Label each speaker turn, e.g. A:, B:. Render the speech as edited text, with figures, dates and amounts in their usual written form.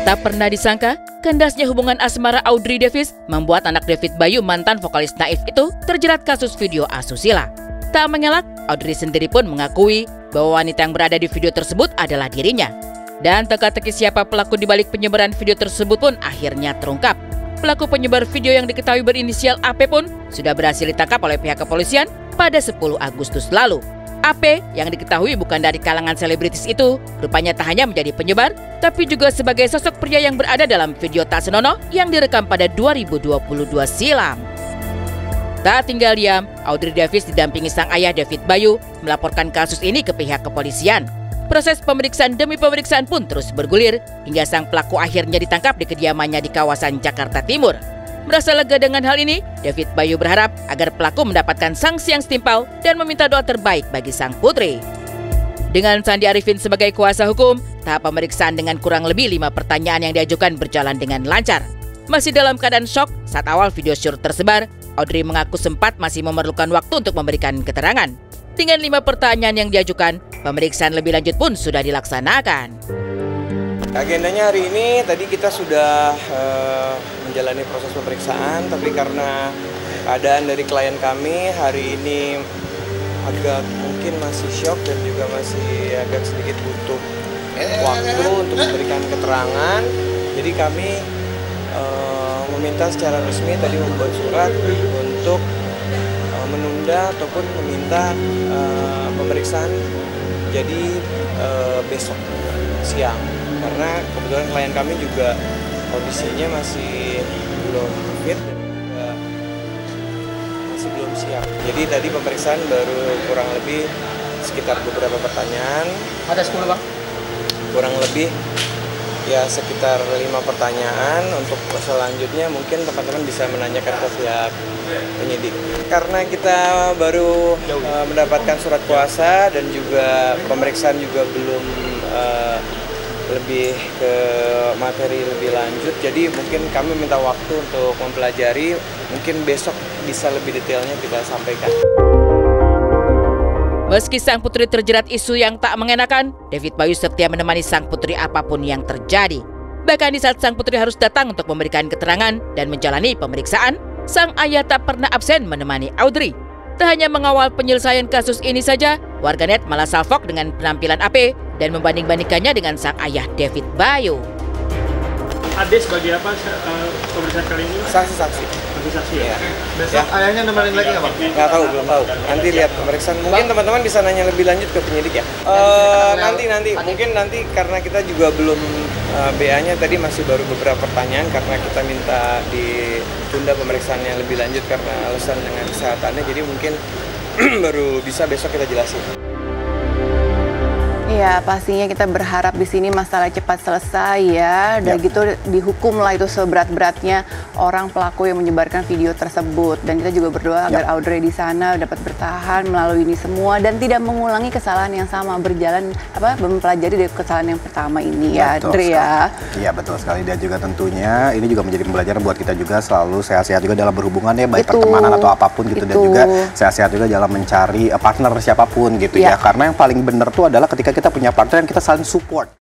A: Tak pernah disangka, kandasnya hubungan asmara Audrey Davis membuat anak David Bayu, mantan vokalis Naif itu, terjerat kasus video asusila. Tak mengelak, Audrey sendiri pun mengakui bahwa wanita yang berada di video tersebut adalah dirinya. Dan teka-teki siapa pelaku di balik penyebaran video tersebut pun akhirnya terungkap. Pelaku penyebar video yang diketahui berinisial AP pun sudah berhasil ditangkap oleh pihak kepolisian pada 10 Agustus lalu. AP yang diketahui bukan dari kalangan selebritis itu, rupanya tak hanya menjadi penyebar, tapi juga sebagai sosok pria yang berada dalam video tak senonoh yang direkam pada 2022 silam. Tak tinggal diam, Audrey Davis didampingi sang ayah David Bayu melaporkan kasus ini ke pihak kepolisian. Proses pemeriksaan demi pemeriksaan pun terus bergulir, hingga sang pelaku akhirnya ditangkap di kediamannya di kawasan Jakarta Timur. Merasa lega dengan hal ini, David Bayu berharap agar pelaku mendapatkan sanksi yang setimpal dan meminta doa terbaik bagi sang putri. Dengan Sandi Arifin sebagai kuasa hukum, tahap pemeriksaan dengan kurang lebih 5 pertanyaan yang diajukan berjalan dengan lancar. Masih dalam keadaan syok saat awal video syur tersebar, Audrey mengaku sempat masih memerlukan waktu untuk memberikan keterangan. Dengan 5 pertanyaan yang diajukan, pemeriksaan lebih lanjut pun sudah dilaksanakan.
B: Agendanya hari ini tadi kita sudah menjalani proses pemeriksaan, tapi karena keadaan dari klien kami hari ini agak mungkin masih syok dan juga masih agak sedikit butuh waktu untuk memberikan keterangan. Jadi kami meminta secara resmi tadi membuat surat untuk menunda ataupun meminta pemeriksaan jadi besok siang. Karena kebetulan klien kami juga kondisinya masih belum fit dan juga masih belum siap. Jadi tadi pemeriksaan baru kurang lebih sekitar beberapa pertanyaan.
C: Ada 10 Bang?
B: Kurang lebih ya sekitar 5 pertanyaan. Untuk selanjutnya mungkin teman-teman bisa menanyakan ke pihak penyidik. Karena kita baru mendapatkan surat kuasa dan juga pemeriksaan juga belum lebih ke materi lebih lanjut, jadi mungkin kami minta waktu untuk mempelajari, mungkin besok bisa lebih detailnya kita sampaikan.
A: Meski sang putri terjerat isu yang tak mengenakan, David Bayu setia menemani sang putri apapun yang terjadi. Bahkan di saat sang putri harus datang untuk memberikan keterangan dan menjalani pemeriksaan, sang ayah tak pernah absen menemani Audrey. Tak hanya mengawal penyelesaian kasus ini saja, warganet malah salfok dengan penampilan AP dan membanding-bandingkannya dengan sang ayah David Bayu.
D: Ade sebagai apa pemeriksaan kali ini?
B: Saksi-saksi.
D: Saksi ya?
C: Besok ayahnya nemenin lagi nggak Bang?
B: Nggak tahu, belum tahu. Nanti lihat pemeriksaan. Mungkin teman-teman bisa nanya lebih lanjut ke penyidik ya. Nanti mungkin nanti karena kita juga belum BA-nya tadi masih baru beberapa pertanyaan karena kita minta ditunda pemeriksaannya lebih lanjut karena alasan dengan kesehatannya. Jadi mungkin baru bisa besok kita jelasin.
E: Iya, pastinya kita berharap di sini masalah cepat selesai ya. Dan gitu dihukum lah itu seberat-beratnya orang pelaku yang menyebarkan video tersebut. Dan kita juga berdoa agar Audrey di sana dapat bertahan melalui ini semua dan tidak mengulangi kesalahan yang sama, mempelajari dari kesalahan yang pertama ini ya, Audrey ya.
F: Iya betul sekali, dan juga tentunya ini juga menjadi pembelajaran buat kita juga selalu sehat-sehat juga dalam berhubungan ya, baik pertemanan atau apapun gitu, dan juga sehat-sehat juga dalam mencari partner siapapun gitu ya. Karena yang paling benar tuh adalah ketika kita punya partner yang kita saling support.